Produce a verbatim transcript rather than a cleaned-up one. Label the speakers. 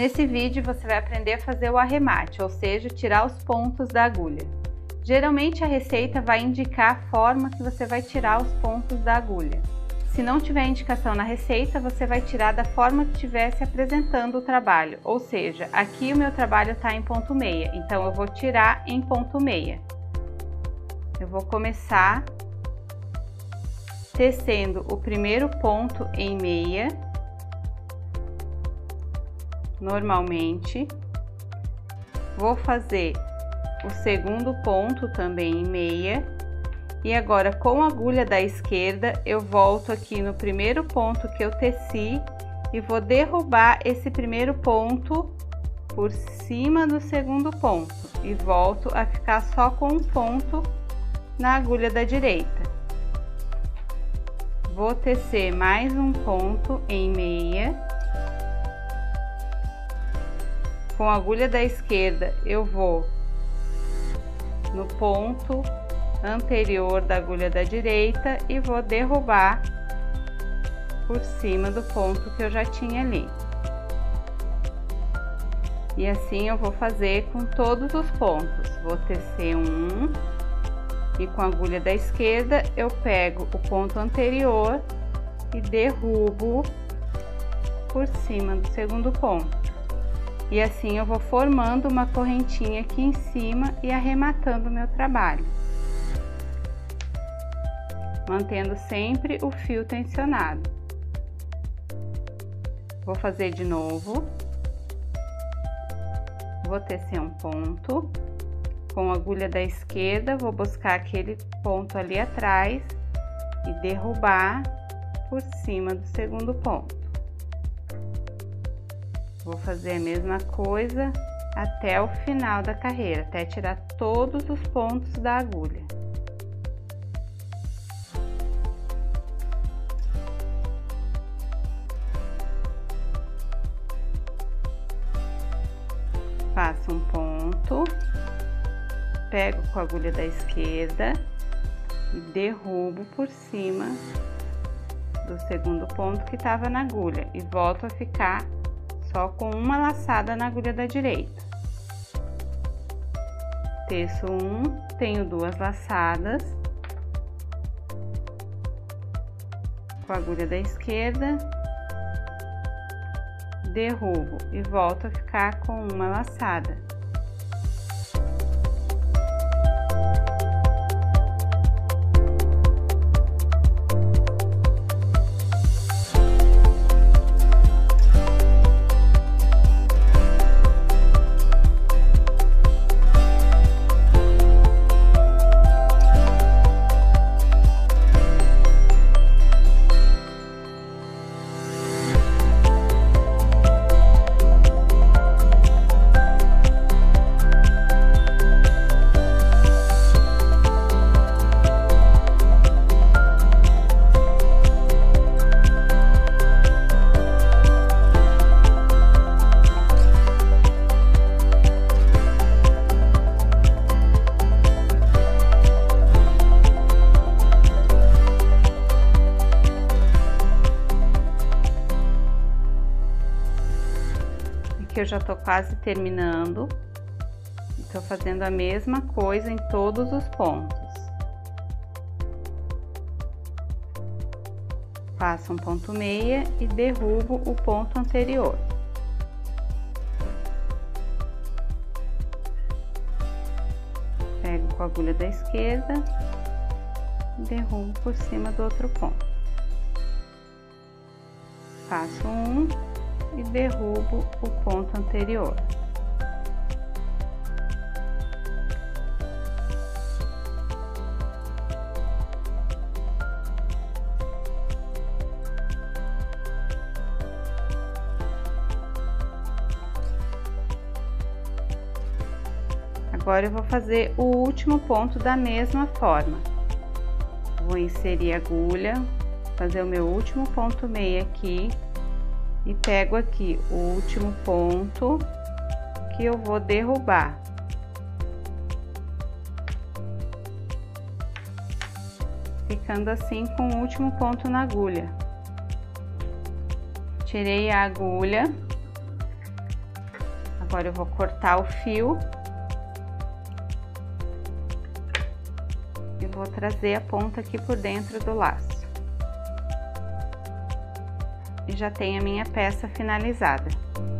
Speaker 1: Nesse vídeo você vai aprender a fazer o arremate, ou seja, tirar os pontos da agulha. Geralmente a receita vai indicar a forma que você vai tirar os pontos da agulha. Se não tiver indicação na receita, você vai tirar da forma que estivesse apresentando o trabalho, ou seja, aqui o meu trabalho está em ponto meia, então eu vou tirar em ponto meia. Eu vou começar tecendo o primeiro ponto em meia, normalmente. Vou fazer o segundo ponto também em meia. E agora, com a agulha da esquerda, eu volto aqui no primeiro ponto que eu teci e vou derrubar esse primeiro ponto por cima do segundo ponto e volto a ficar só com um ponto na agulha da direita. Vou tecer mais um ponto em meia. Com a agulha da esquerda, eu vou no ponto anterior da agulha da direita e vou derrubar por cima do ponto que eu já tinha ali. E assim eu vou fazer com todos os pontos. Vou tecer um e com a agulha da esquerda eu pego o ponto anterior e derrubo por cima do segundo ponto. E assim eu vou formando uma correntinha aqui em cima e arrematando o meu trabalho, mantendo sempre o fio tensionado. Vou fazer de novo. Vou tecer um ponto. Com a agulha da esquerda, vou buscar aquele ponto ali atrás e derrubar por cima do segundo ponto. Vou fazer a mesma coisa até o final da carreira, até tirar todos os pontos da agulha. Faço um ponto, pego com a agulha da esquerda e derrubo por cima do segundo ponto que estava na agulha e volto a ficar só com uma laçada na agulha da direita. Teço um, tenho duas laçadas com a agulha da esquerda, derrubo e volto a ficar com uma laçada. Eu já tô quase terminando, estou fazendo a mesma coisa em todos os pontos. Faço um ponto meia e derrubo o ponto anterior. Pego com a agulha da esquerda e derrubo por cima do outro ponto. Faço um e derrubo o ponto anterior. Agora eu vou fazer o último ponto da mesma forma. Vou inserir a agulha, fazer o meu último ponto meia aqui. E pego aqui o último ponto que eu vou derrubar. Ficando assim com o último ponto na agulha. Tirei a agulha Agora eu vou cortar o fio. E vou trazer a ponta aqui por dentro do laço. E já tenho a minha peça finalizada.